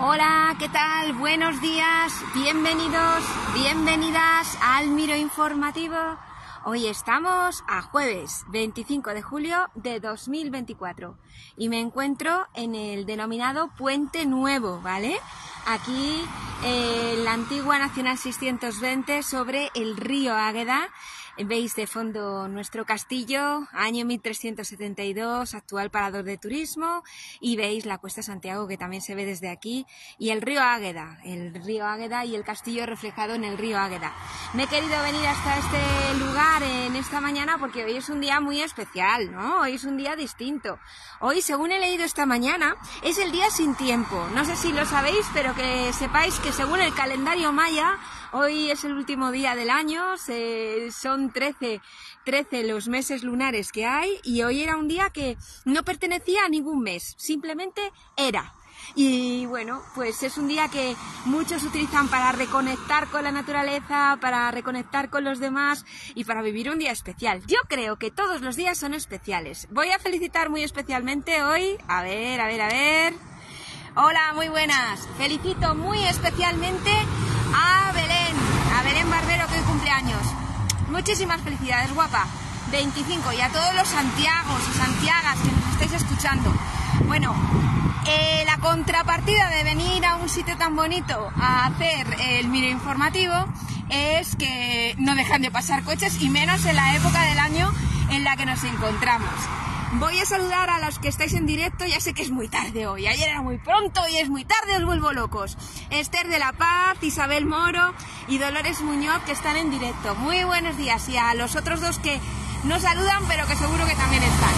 Hola, ¿qué tal? Buenos días, bienvenidos, bienvenidas al Miro Informativo. Hoy estamos a jueves 25 de julio de 2024 y me encuentro en el denominado Puente Nuevo, ¿vale? Aquí la antigua Nacional 620 sobre el río Águeda. Veis de fondo nuestro castillo, año 1372, actual parador de turismo, y veis la Cuesta Santiago que también se ve desde aquí, y el río Águeda y el castillo reflejado en el río Águeda. Me he querido venir hasta este lugar en esta mañana porque hoy es un día muy especial, ¿no? Hoy es un día distinto. Hoy, según he leído esta mañana, es el día sin tiempo. No sé si lo sabéis, pero que sepáis que según el calendario maya, hoy es el último día del año, son 13 los meses lunares que hay, y hoy era un día que no pertenecía a ningún mes, simplemente era. Y bueno, pues es un día que muchos utilizan para reconectar con la naturaleza, para reconectar con los demás y para vivir un día especial. Yo creo que todos los días son especiales. Voy a felicitar muy especialmente hoy, a ver. Hola, muy buenas. Felicito muy especialmente a Belén Barbero, que hoy cumpleaños. Muchísimas felicidades, guapa. 25, y a todos los Santiagos y Santiagas que nos estáis escuchando. Bueno, la contrapartida de venir a un sitio tan bonito a hacer el Miro Informativo es que no dejan de pasar coches, y menos en la época del año en la que nos encontramos. Voy a saludar a los que estáis en directo. Ya sé que es muy tarde hoy, ayer era muy pronto y es muy tarde, os vuelvo locos. Esther de la Paz, Isabel Moro y Dolores Muñoz, que están en directo. Muy buenos días, y a los otros dos que no saludan pero que seguro que también están.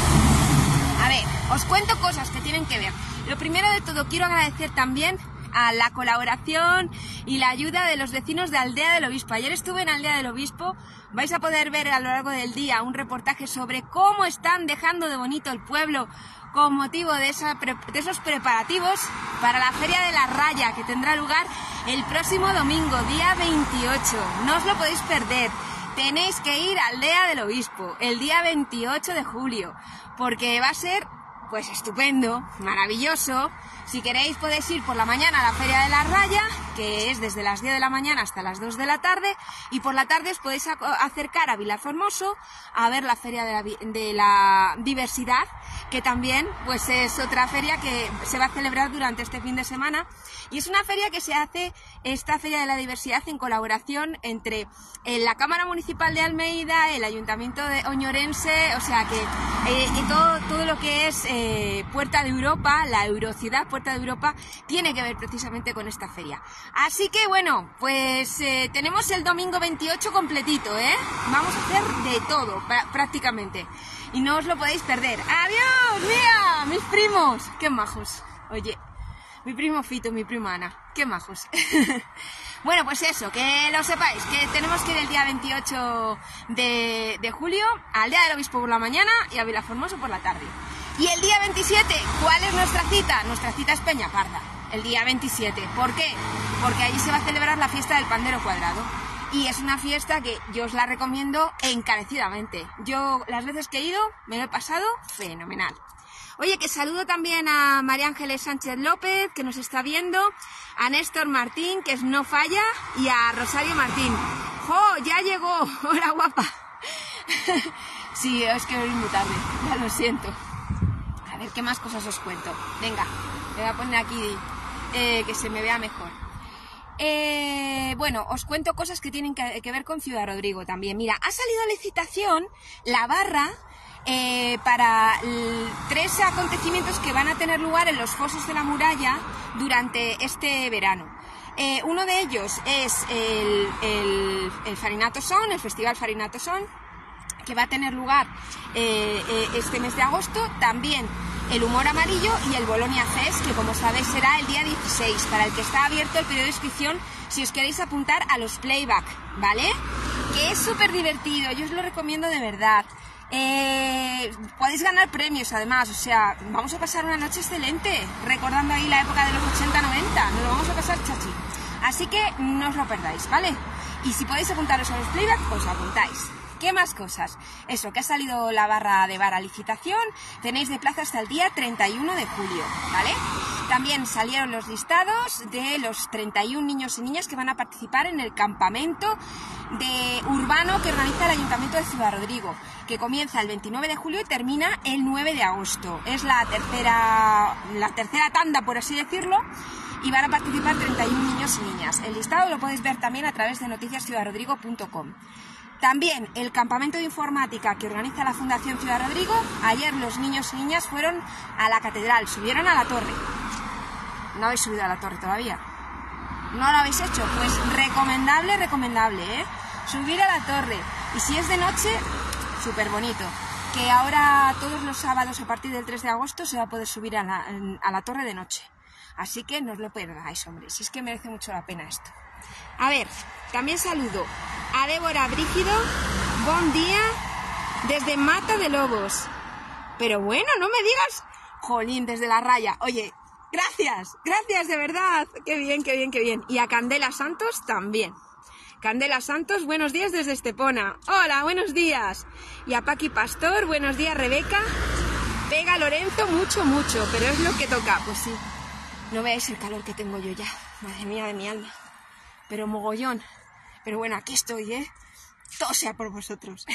A ver, os cuento cosas que tienen que ver. Lo primero de todo, quiero agradecer también a la colaboración y la ayuda de los vecinos de Aldea del Obispo. Ayer estuve en Aldea del Obispo. Vais a poder ver a lo largo del día un reportaje sobre cómo están dejando de bonito el pueblo con motivo de esos preparativos para la Feria de la Raya, que tendrá lugar el próximo domingo, día 28. No os lo podéis perder. Tenéis que ir a Aldea del Obispo el día 28 de julio, porque va a ser pues estupendo, maravilloso. Si queréis podéis ir por la mañana a la Feria de la Raya, que es desde las 10 de la mañana hasta las 2 de la tarde, y por la tarde os podéis acercar a Vilaformoso a ver la Feria de la Diversidad, que también pues es otra feria que se va a celebrar durante este fin de semana, y es una feria que se hace, esta Feria de la Diversidad, en colaboración entre la Cámara Municipal de Almeida, el Ayuntamiento de Oñorense, o sea que todo lo que es Puerta de Europa, la Eurociudad Puerta de Europa, tiene que ver precisamente con esta feria. Así que bueno, pues tenemos el domingo 28 completito, ¿eh? Vamos a hacer de todo, prácticamente, y no os lo podéis perder. ¡Adiós! ¡Mira! ¡Mis primos! ¡Qué majos! Oye, mi primo Fito y mi prima Ana, ¡qué majos! Bueno, pues eso, que lo sepáis, que tenemos que ir el día 28 de julio a Aldea del Obispo por la mañana y a Vilaformoso por la tarde. Y el día 27, ¿cuál es nuestra cita? Nuestra cita es Peñaparda, el día 27. ¿Por qué? Porque allí se va a celebrar la fiesta del Pandero Cuadrado. Y es una fiesta que yo os la recomiendo encarecidamente. Yo, las veces que he ido, me lo he pasado fenomenal. Oye, que saludo también a María Ángeles Sánchez López, que nos está viendo, a Néstor Martín, que es No Falla, y a Rosario Martín. ¡Jo! ¡Ya llegó! ¡Hola, guapa! Sí, es que voy muy tarde, ya lo siento. A ver, ¿qué más cosas os cuento? Venga, le voy a poner aquí que se me vea mejor. Bueno, os cuento cosas que tienen que ver con Ciudad Rodrigo también. Mira, ha salido a licitación la barra para 3 acontecimientos que van a tener lugar en los fosos de la muralla durante este verano. Uno de ellos es el Farinato Sound, el Festival Farinato Sound, que va a tener lugar este mes de agosto. También el Humor Amarillo y el Bolonia Fest, que como sabéis será el día 16, para el que está abierto el periodo de inscripción si os queréis apuntar a los playback, ¿vale? Que es súper divertido, yo os lo recomiendo de verdad. Podéis ganar premios además, o sea, vamos a pasar una noche excelente, recordando ahí la época de los 80-90, nos lo vamos a pasar chachi. Así que no os lo perdáis, ¿vale? Y si podéis apuntaros a los playback, os apuntáis. ¿qué más cosas? Eso, que ha salido la barra de bar a licitación, tenéis de plaza hasta el día 31 de julio, ¿vale? También salieron los listados de los 31 niños y niñas que van a participar en el campamento urbano que organiza el Ayuntamiento de Ciudad Rodrigo, que comienza el 29 de julio y termina el 9 de agosto. Es la tercera tanda, por así decirlo, y van a participar 31 niños y niñas. El listado lo podéis ver también a través de noticiasciudadrodrigo.com. También el campamento de informática que organiza la Fundación Ciudad Rodrigo. Ayer los niños y niñas fueron a la catedral, subieron a la torre. ¿No habéis subido a la torre todavía? ¿No lo habéis hecho? Pues recomendable, ¿eh? Subir a la torre. Y si es de noche, súper bonito. Que ahora todos los sábados a partir del 3 de agosto se va a poder subir a la torre de noche. Así que no os lo perdáis, hombre. Si es que merece mucho la pena esto. A ver, también saludo a Débora Brígido. Buen día desde Mata de Lobos. Pero bueno, no me digas... Jolín, desde la raya. Oye, gracias de verdad. Qué bien. Y a Candela Santos también. Candela Santos, buenos días desde Estepona. Hola, buenos días. Y a Paqui Pastor, buenos días, Rebeca. Pega Lorenzo, mucho, pero es lo que toca. Pues sí, no veáis el calor que tengo yo ya. Madre mía de mi alma. Pero mogollón. Pero bueno, aquí estoy, ¿eh? Todo sea por vosotros.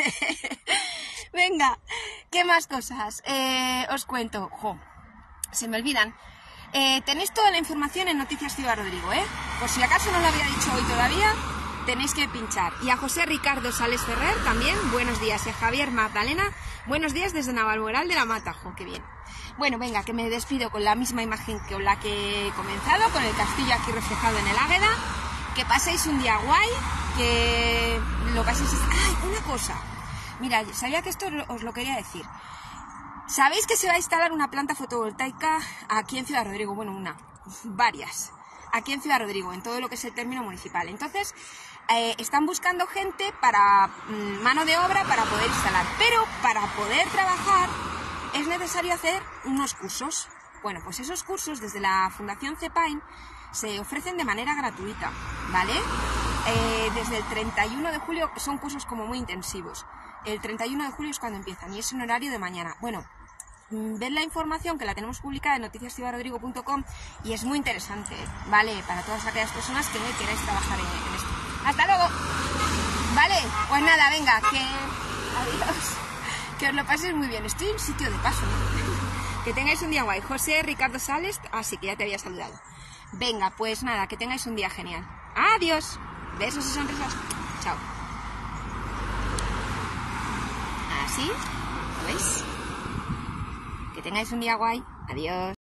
Venga, ¿qué más cosas? Os cuento. Se me olvidan. Tenéis toda la información en Noticias Ciudad Rodrigo, ¿eh? Por si acaso no lo había dicho hoy todavía, tenéis que pinchar. Y a José Ricardo Sales Ferrer también, buenos días. Y a Javier Magdalena, buenos días desde Navalmoral de la Mata. Qué bien. Bueno, venga, que me despido con la misma imagen que con la que he comenzado, con el castillo aquí reflejado en el Águeda. Que paséis un día guay, que lo paséis... ¡Ay, una cosa! Mira, sabía que esto os lo quería decir. ¿Sabéis que se va a instalar una planta fotovoltaica aquí en Ciudad Rodrigo? Bueno, varias. Aquí en Ciudad Rodrigo, en todo lo que es el término municipal. Entonces, están buscando gente para mano de obra para poder instalar. Pero para poder trabajar es necesario hacer unos cursos. Bueno, pues esos cursos desde la Fundación CEPAIN se ofrecen de manera gratuita, ¿vale? Desde el 31 de julio son cursos como muy intensivos. El 31 de julio es cuando empiezan y es en horario de mañana. Bueno, ved la información que la tenemos publicada en noticiasciudadrodrigo.com y es muy interesante, ¿vale? Para todas aquellas personas que queráis trabajar en esto. ¡Hasta luego! Vale, pues nada, venga, adiós. Que os lo paséis muy bien. Estoy en sitio de paso, ¿no? Que tengáis un día guay. José Ricardo Sales, así que ya te había saludado. Venga, pues nada, que tengáis un día genial. Adiós. Besos y sonrisas. Chao. Así, ¿lo veis? Que tengáis un día guay. Adiós.